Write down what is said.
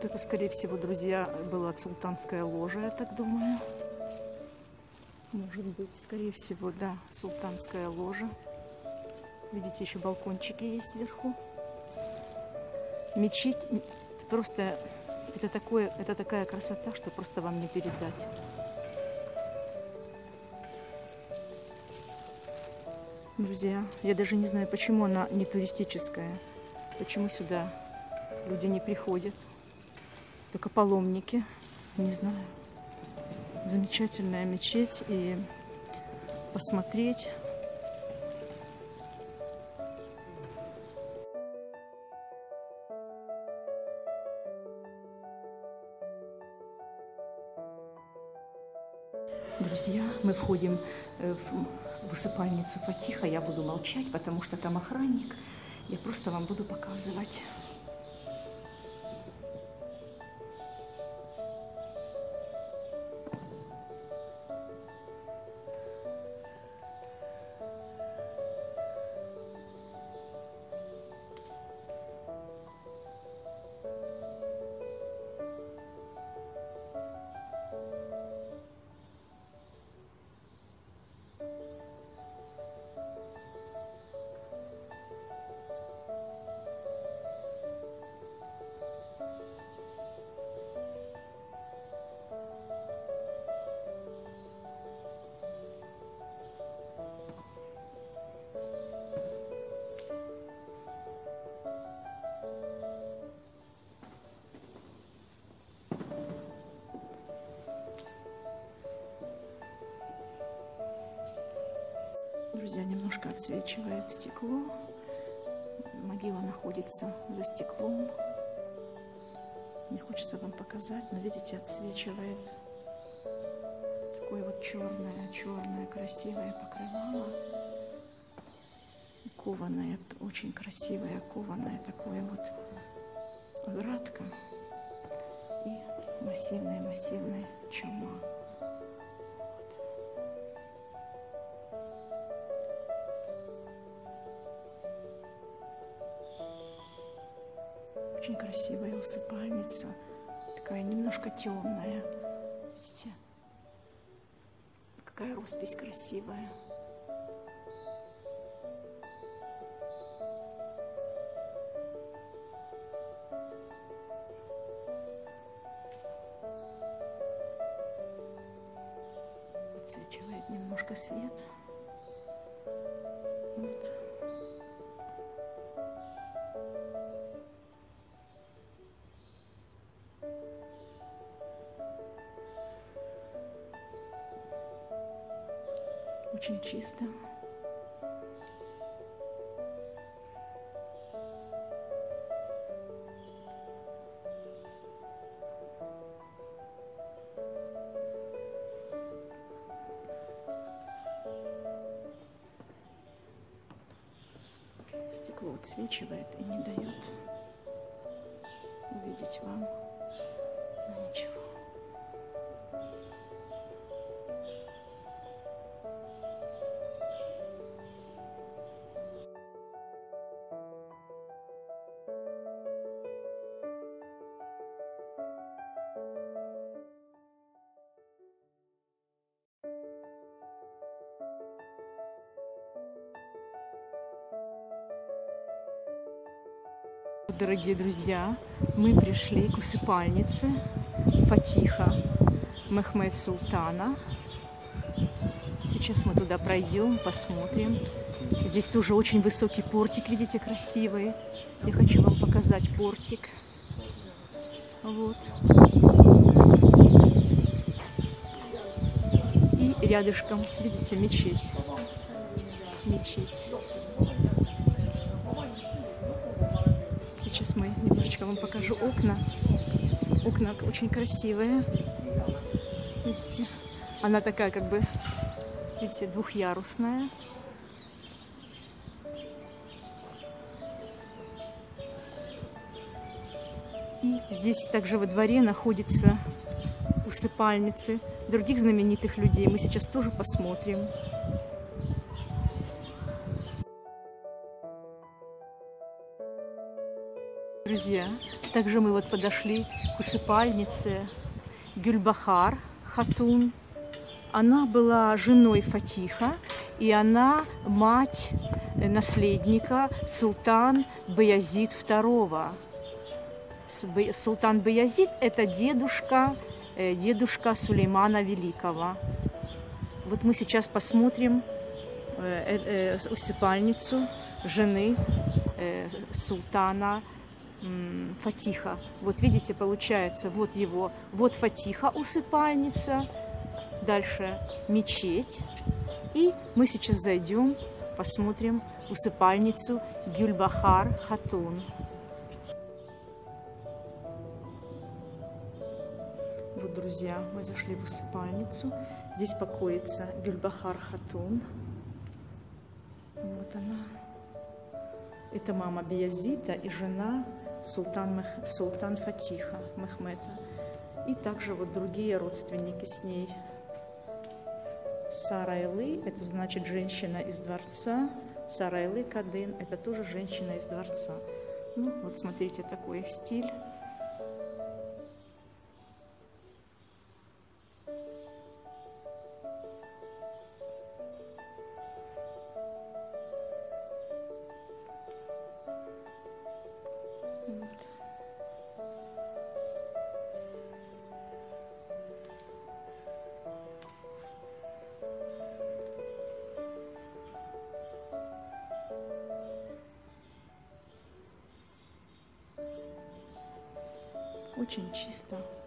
Вот это, скорее всего, друзья, была султанская ложа, я так думаю. Может быть, скорее всего, да, султанская ложа. Видите, еще балкончики есть вверху. Мечеть просто, это такая красота, что просто вам не передать. Друзья, я даже не знаю, почему она не туристическая, почему сюда люди не приходят, только паломники, не знаю. Замечательная мечеть, и посмотреть. Друзья, мы входим в усыпальницу Фатиха. Я буду молчать, потому что там охранник. Я просто вам буду показывать. Друзья, немножко отсвечивает стекло. Могила находится за стеклом. Не хочется вам показать, но видите, отсвечивает. Такое вот черное, красивое покрывало. Кованое, очень красивое, кованое такое вот оградка. И массивная чума. Очень красивая усыпальница, такая немножко темная. Видите, какая роспись красивая. Отсвечивает немножко свет. Вот. Очень чисто. Стекло отсвечивает и не дает увидеть вам ничего. Дорогие друзья, мы пришли к усыпальнице Фатиха Мехмед Султана. Сейчас мы туда пройдем, посмотрим. Здесь тоже очень высокий портик, видите, красивый. Я хочу вам показать портик. Вот. И рядышком, видите, мечеть. Сейчас мы немножечко вам покажу окна. Окна очень красивые. Видите? Она такая, как бы, видите, двухъярусная. И здесь также во дворе находятся усыпальницы других знаменитых людей. Мы сейчас тоже посмотрим. друзья, также мы вот подошли к усыпальнице Гюльбахар Хатун. Она была женой Фатиха, и она мать наследника султан Баязид II. Султан Баязид – это дедушка Сулеймана Великого. Вот мы сейчас посмотрим усыпальницу жены султана Фатиха. Вот видите, получается, вот Фатиха усыпальница, дальше мечеть. И мы сейчас зайдем, посмотрим усыпальницу Гюльбахар Хатун. Вот, друзья, мы зашли в усыпальницу. Здесь покоится Гюльбахар Хатун. Вот она. Это мама Баязида и жена султан Фатиха Мехмета. И также вот другие родственники с ней. Сарайлы – это значит женщина из дворца. Сарайлы Кадын – это тоже женщина из дворца. Ну, вот смотрите, такой стиль. Вот. Очень чисто.